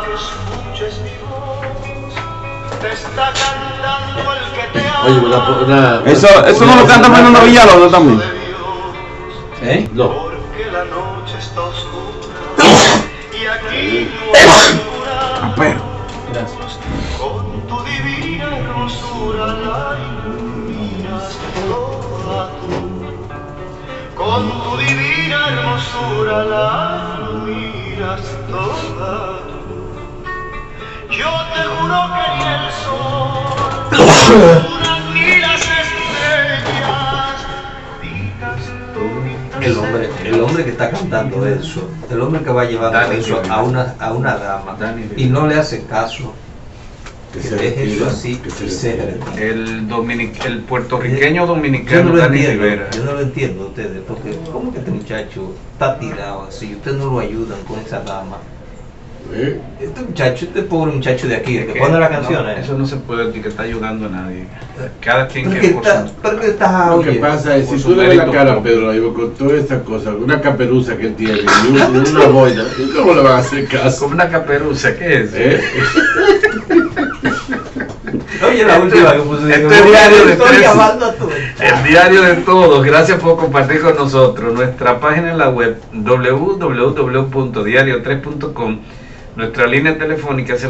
Oye, eso no lo canta Fernando Villalobos también. ¿Eh? No. Pero. Gracias. Con tu divina hermosura la iluminas toda tú. Con tu divina hermosura la iluminas toda tú. Yo te juro que ni el sol ni las estrellas digas tú. El hombre que está cantando eso, el hombre que va llevando eso a una dama y no le hace caso, que deje eso así, el puertorriqueño dominicano Dani Rivera. Yo no lo entiendo ustedes, porque ¿cómo que este muchacho está tirado así? Ustedes no lo ayudan con esa dama. Este muchacho, este pobre muchacho de aquí, el que pone la canción, eso no se puede decir que está ayudando a nadie. Cada quien pero que que está, pero que está, lo que pasa es, si tú le ves la cara a Pedro ahí con todas estas cosas, una caperuza que él tiene y una boina, ¿cómo le van a hacer caso? Como una caperuza, ¿qué es? Oye, la última que puse, el diario de todos. Gracias por compartir con nosotros. Nuestra página en la web www.diario3.com. Nuestra línea telefónica es el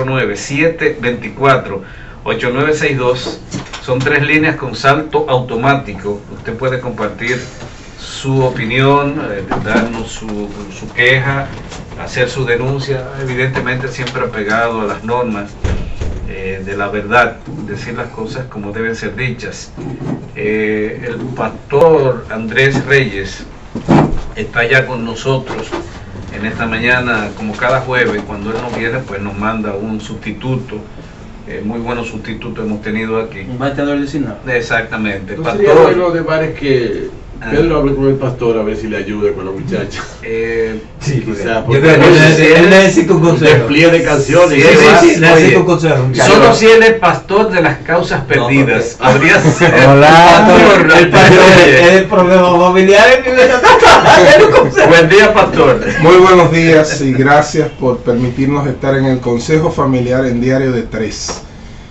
809-724-8962. Son 3 líneas con salto automático. Usted puede compartir su opinión, darnos su queja, hacer su denuncia, evidentemente siempre apegado a las normas de la verdad, decir las cosas como deben ser dichas. El pastor Andrés Reyes está ya con nosotros en esta mañana, como cada jueves. Cuando él no viene, pues nos manda un sustituto. Muy buenos sustitutos hemos tenido aquí. Un bateador designado. Exactamente. ¿No sería bueno de bares que Pedro hable con el pastor a ver si le ayuda con los muchachos? Sí, quizás. Yo creo que él necesita un consejo. Despliegue de canciones. Sí, necesita un consejo. Solo si él es pastor de las causas perdidas. No, podría ser. Hola, el pastor es el problema familiar. Buen día, pastor. Muy buenos días y gracias por permitirnos estar en el Consejo Familiar en Diario de 3.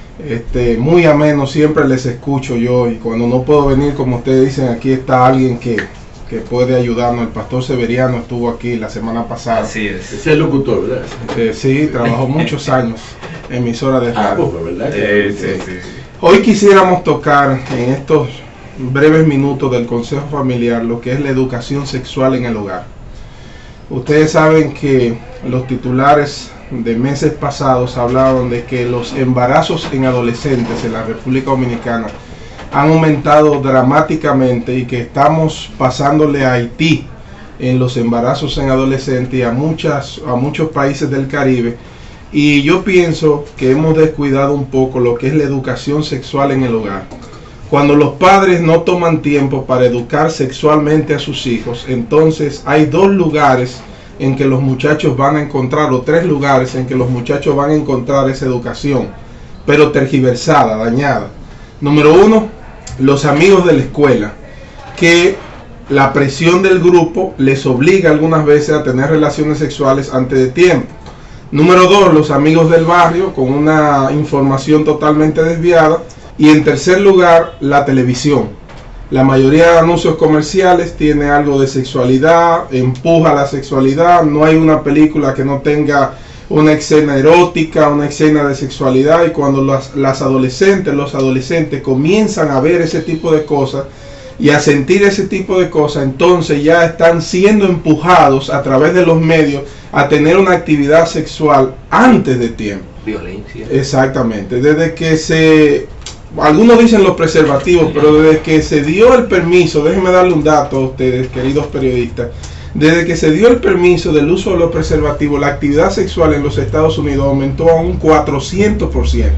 Muy ameno, siempre les escucho yo, y cuando no puedo venir, como ustedes dicen, aquí está alguien que puede ayudarnos. El pastor Severiano estuvo aquí la semana pasada. Así es. Ese es el locutor, ¿verdad? Sí, trabajó muchos años en emisora de radio. ¿Verdad? Sí. Hoy quisiéramos tocar en estos breves minutos del Consejo Familiar lo que es la educación sexual en el hogar. Ustedes saben que los titulares de meses pasados hablaron de que los embarazos en adolescentes en la República Dominicana han aumentado dramáticamente y que estamos pasándole a Haití en los embarazos en adolescentes y a muchos países del Caribe. Y yo pienso que hemos descuidado un poco lo que es la educación sexual en el hogar. Cuando los padres no toman tiempo para educar sexualmente a sus hijos, entonces hay 2 lugares en que los muchachos van a encontrar, o 3 lugares en que los muchachos van a encontrar esa educación, pero tergiversada, dañada. Número 1, los amigos de la escuela, que la presión del grupo les obliga algunas veces a tener relaciones sexuales antes de tiempo. Número 2, los amigos del barrio, con una información totalmente desviada. Y en tercer lugar, la televisión. La mayoría de anuncios comerciales tiene algo de sexualidad, empuja la sexualidad. No hay una película que no tenga una escena erótica, una escena de sexualidad. Y cuando los adolescentes comienzan a ver ese tipo de cosas y a sentir ese tipo de cosas, entonces ya están siendo empujados a través de los medios a tener una actividad sexual antes de tiempo. Violencia. Exactamente. Desde que algunos dicen los preservativos, pero desde que se dio el permiso, déjenme darle un dato a ustedes, queridos periodistas, desde que se dio el permiso del uso de los preservativos, la actividad sexual en los Estados Unidos aumentó a un 400%.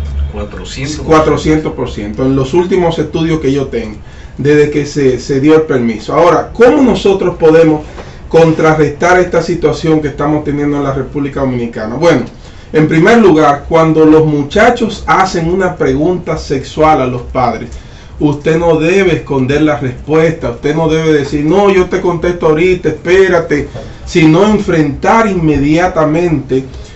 400% en los últimos estudios que yo tengo, desde que se dio el permiso. Ahora, ¿cómo nosotros podemos contrarrestar esta situación que estamos teniendo en la República Dominicana? Bueno, en primer lugar, cuando los muchachos hacen una pregunta sexual a los padres, usted no debe esconder la respuesta, usted no debe decir, no, yo te contesto ahorita, espérate, sino enfrentar inmediatamente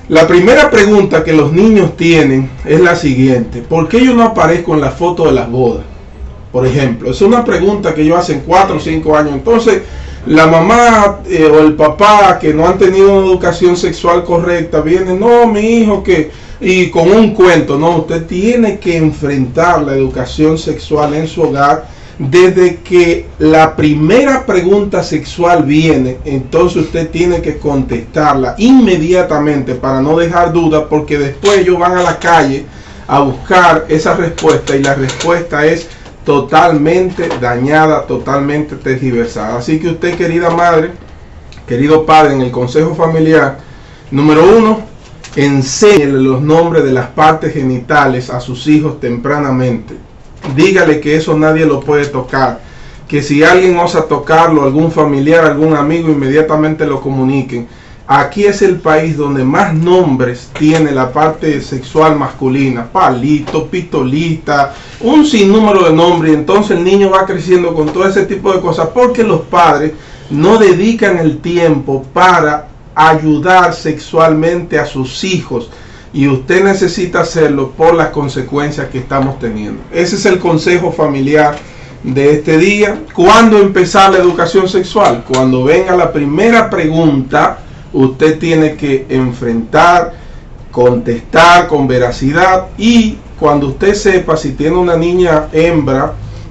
La primera pregunta que los niños tienen es la siguiente: ¿por qué yo no aparezco en la foto de las bodas? Por ejemplo, es una pregunta que ellos hacen 4 o 5 años. Entonces, la mamá o el papá que no han tenido una educación sexual correcta, viene, no, mi hijo que... y con un cuento, no, usted tiene que enfrentar la educación sexual en su hogar. Desde que la primera pregunta sexual viene, entonces usted tiene que contestarla inmediatamente para no dejar dudas, porque después ellos van a la calle a buscar esa respuesta y la respuesta es totalmente dañada, totalmente tergiversada. Así que usted, querida madre, querido padre, en el consejo familiar, número 1, enséñele los nombres de las partes genitales a sus hijos tempranamente. Dígale que eso nadie lo puede tocar, que si alguien osa tocarlo, algún familiar, algún amigo, inmediatamente lo comuniquen. Aquí es el país donde más nombres tiene la parte sexual masculina: palito, pistolita, un sinnúmero de nombres. Entonces el niño va creciendo con todo ese tipo de cosas porque los padres no dedican el tiempo para ayudar sexualmente a sus hijos. Y usted necesita hacerlo por las consecuencias que estamos teniendo. Ese es el consejo familiar de este día. ¿Cuándo empezar la educación sexual? Cuando venga la primera pregunta, usted tiene que enfrentar, contestar con veracidad, y cuando usted sepa si tiene una niña hembra,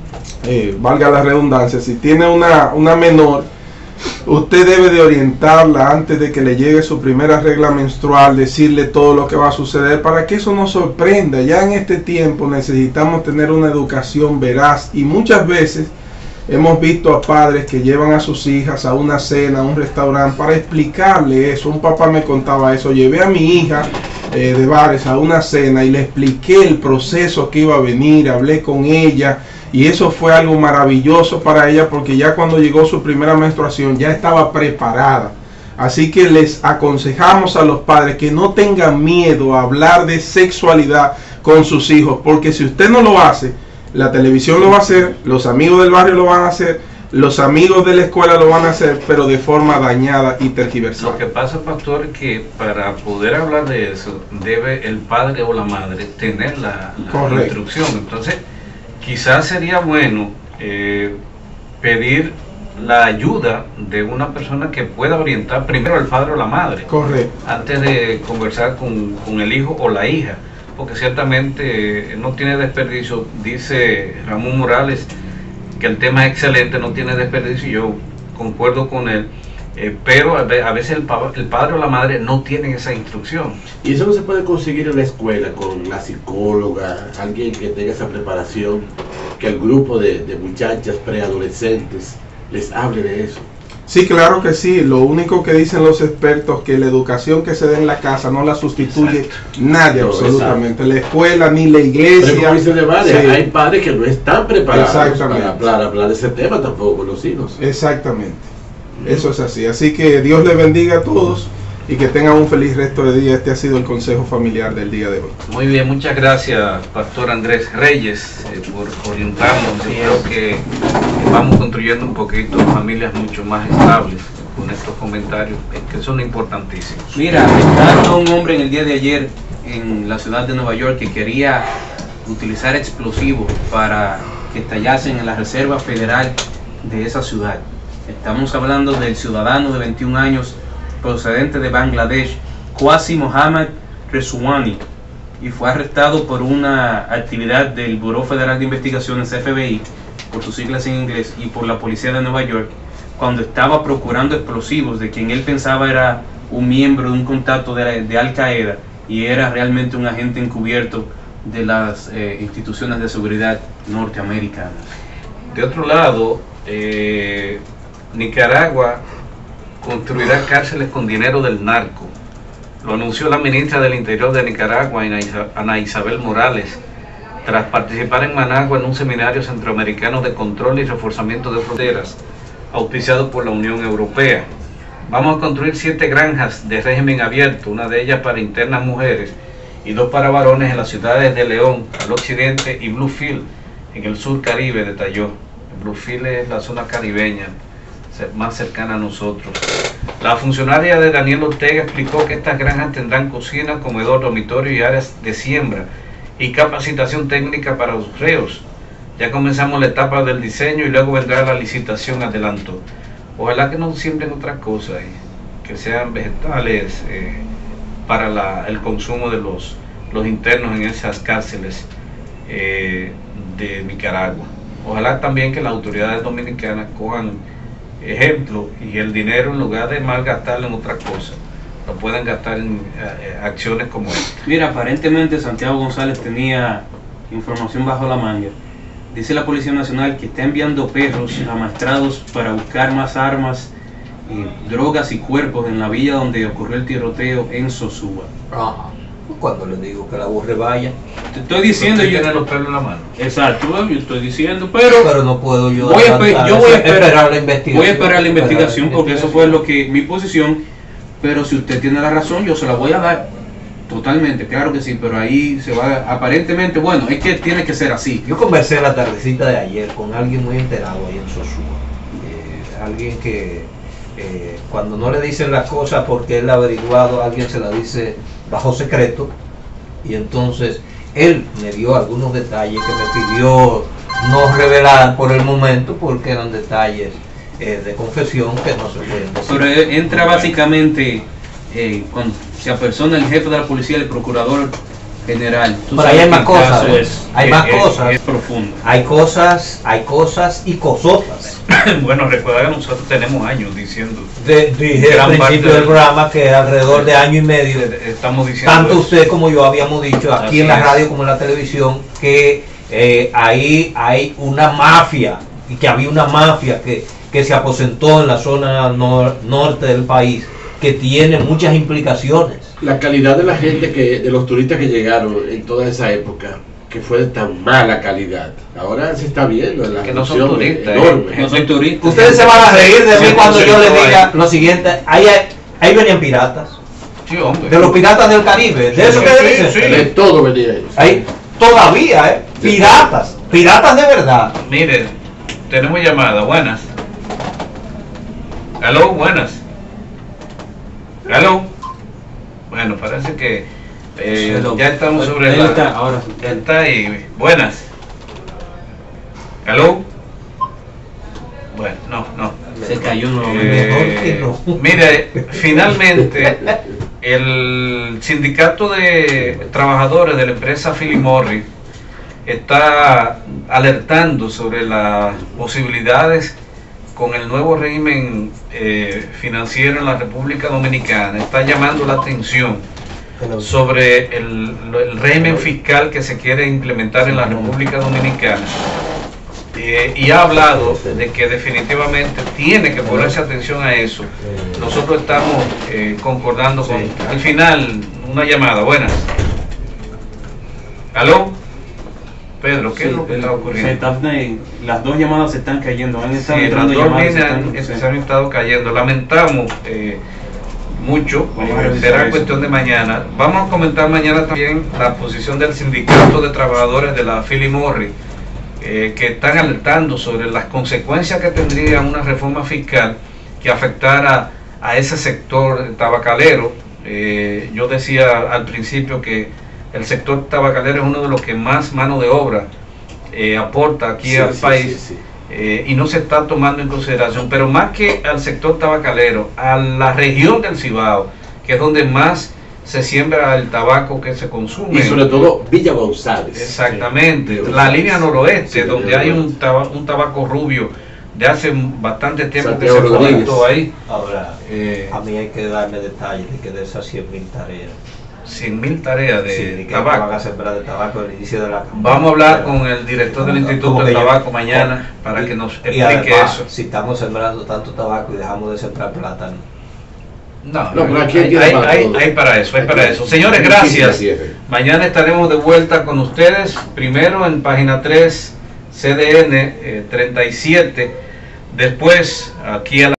valga la redundancia, si tiene una menor, usted debe de orientarla antes de que le llegue su primera regla menstrual, decirle todo lo que va a suceder para que eso no sorprenda. Ya en este tiempo necesitamos tener una educación veraz, y muchas veces hemos visto a padres que llevan a sus hijas a una cena, a un restaurante, para explicarle eso. Un papá me contaba eso: llevé a mi hija de Bares a una cena y le expliqué el proceso que iba a venir, hablé con ella. Y eso fue algo maravilloso para ella, porque ya cuando llegó su primera menstruación ya estaba preparada. Así que les aconsejamos a los padres que no tengan miedo a hablar de sexualidad con sus hijos, porque si usted no lo hace, la televisión lo va a hacer, los amigos del barrio lo van a hacer, los amigos de la escuela lo van a hacer, pero de forma dañada y tergiversada. Lo que pasa, pastor, es que para poder hablar de eso, debe el padre o la madre tener la instrucción. Entonces, quizás sería bueno pedir la ayuda de una persona que pueda orientar primero al padre o la madre. Correcto. Antes de conversar con el hijo o la hija, porque ciertamente no tiene desperdicio. Dice Ramón Morales que el tema es excelente, no tiene desperdicio, y yo concuerdo con él. Pero a veces el padre o la madre no tienen esa instrucción. Y eso no se puede conseguir en la escuela con la psicóloga, alguien que tenga esa preparación, que el grupo de muchachas preadolescentes les hable de eso. Sí, claro que sí. Lo único que dicen los expertos, que la educación que se da en la casa no la sustituye nadie, absolutamente. La escuela ni la iglesia. Pero como dice de Valle, sí, hay padres que no están preparados para hablar de ese tema tampoco con los hijos. Exactamente. Eso es así. Así que Dios les bendiga a todos y que tengan un feliz resto de día. Este ha sido el consejo familiar del día de hoy. Muy bien, muchas gracias, Pastor Andrés Reyes, por orientarnos. Yo creo que vamos construyendo un poquito familias mucho más estables con estos comentarios que son importantísimos. Mira, arrestaron a un hombre en el día de ayer en la ciudad de Nueva York que quería utilizar explosivos para que estallasen en la Reserva Federal de esa ciudad. Estamos hablando del ciudadano de 21 años procedente de Bangladesh, Qasim Mohammad Reswani, y fue arrestado por una actividad del Buró Federal de Investigaciones, FBI, por sus siglas en inglés, y por la policía de Nueva York, cuando estaba procurando explosivos de quien él pensaba era un miembro de un contacto de Al Qaeda, y era realmente un agente encubierto de las instituciones de seguridad norteamericanas. De otro lado, Nicaragua construirá cárceles con dinero del narco. Lo anunció la ministra del Interior de Nicaragua, Ana Isabel Morales, tras participar en Managua en un seminario centroamericano de control y reforzamiento de fronteras, auspiciado por la Unión Europea. Vamos a construir 7 granjas de régimen abierto, una de ellas para internas mujeres y 2 para varones en las ciudades de León, al occidente, y Bluefield, en el sur Caribe, detalló. Bluefield es la zona caribeña, más cercana a nosotros. La funcionaria de Daniel Ortega explicó que estas granjas tendrán cocina, comedor, dormitorio y áreas de siembra y capacitación técnica para los reos. Ya comenzamos la etapa del diseño y luego vendrá la licitación, adelantó. Ojalá que no siembren otras cosas, que sean vegetales para el consumo de los internos en esas cárceles de Nicaragua. Ojalá también que las autoridades dominicanas cojan ejemplo y el dinero, en lugar de malgastarlo en otras cosas, lo puedan gastar en acciones como esta. Mira, aparentemente Santiago González tenía información bajo la manga. Dice la Policía Nacional que está enviando perros amaestrados para buscar más armas, drogas y cuerpos en la villa donde ocurrió el tiroteo en Sosúa. Ajá. Cuando les digo que la burre vaya. Te estoy diciendo, yo tiene los pelos en la mano. Exacto, yo estoy diciendo, pero no puedo yo. Voy a esperar la investigación. Voy a esperar la investigación porque eso fue lo que mi posición. Pero si usted tiene la razón, yo se la voy a dar. Totalmente, claro que sí, pero ahí se va, aparentemente, bueno, es que tiene que ser así. Yo conversé la tardecita de ayer con alguien muy enterado ahí en Sosúa. Alguien que cuando no le dicen las cosas porque él ha averiguado, alguien se la dice bajo secreto, y entonces él me dio algunos detalles que me pidió no revelar por el momento porque eran detalles de confesión que no se pueden decir. Pero entra básicamente cuando se apersona el jefe de la policía, el procurador general. Pero ahí hay más cosas, hay más cosas. Es profundo. Hay cosas y cosotas. Bueno, recuerda que nosotros tenemos años diciendo. Dije al principio del programa que alrededor de año y medio estamos diciendo tanto eso. Usted como yo habíamos dicho aquí Así en la es. radio como en la televisión que ahí hay una mafia y que había una mafia que se aposentó en la zona norte del país, que tiene muchas implicaciones. La calidad de la gente, de los turistas que llegaron en toda esa época, que fue de tan mala calidad, ahora se está viendo la Que no son reducción turistas, enorme. No soy turista. Ustedes se van a reír de mí Sí, cuando sí, yo les no diga hay. lo siguiente. Ahí venían piratas, Sí, hombre. de los piratas del Caribe, de eso Sí, que sí, dicen. sí. De todo venía ellos. Ahí todavía, piratas de verdad. Mire, tenemos llamada, buenas. Aló, buenas. Aló. Bueno, parece que ya estamos sobre Ahí la... está, ahora sí. Ya está ahí. Buenas. Aló. Bueno, no. Se cayó Mejor nuevamente. que no. Mire, finalmente el sindicato de trabajadores de la empresa Philip Morris está alertando sobre las posibilidades con el nuevo régimen financiero en la República Dominicana. Está llamando la atención sobre el régimen fiscal que se quiere implementar en la República Dominicana. Y ha hablado de que definitivamente tiene que ponerse atención a eso. Nosotros estamos concordando con... Al final, una llamada. Buenas. ¿Aló? Pedro, ¿qué es lo que está ocurriendo? Las dos llamadas se están cayendo. Han Sí, estado las entrando dos llamadas. líneas se han estado cayendo. Lamentamos mucho, Vamos a revisar será eso. cuestión de mañana. Vamos a comentar mañana también la posición del sindicato de trabajadores de la Philip Morris, que están alertando sobre las consecuencias que tendría una reforma fiscal que afectara a ese sector tabacalero. Yo decía al principio que el sector tabacalero es uno de los que más mano de obra aporta aquí al país. Y no se está tomando en consideración, pero más que al sector tabacalero, a la región del Cibao, que es donde más se siembra el tabaco que se consume. Y sobre todo Villa González. Exactamente, Sí. la línea noroeste, Sí, donde hay un tabaco rubio de hace bastante tiempo Santiago que se Rodríguez. plantó ahí. Ahora, a mí hay que darme detalles de que de esas 100.000 tareas 100.000 tareas de que tabaco. van a sembrar de tabaco al inicio de la campaña. Vamos a hablar con el director del Instituto Como del que yo- Tabaco mañana para que nos Y explique además, eso. si estamos sembrando tanto tabaco y dejamos de sembrar plátano. No, pero aquí hay, tiene para hay todo. para eso, hay para eso. Señores, Difícil gracias. cierre. Mañana estaremos de vuelta con ustedes, primero en página 3, CDN 37, después aquí a la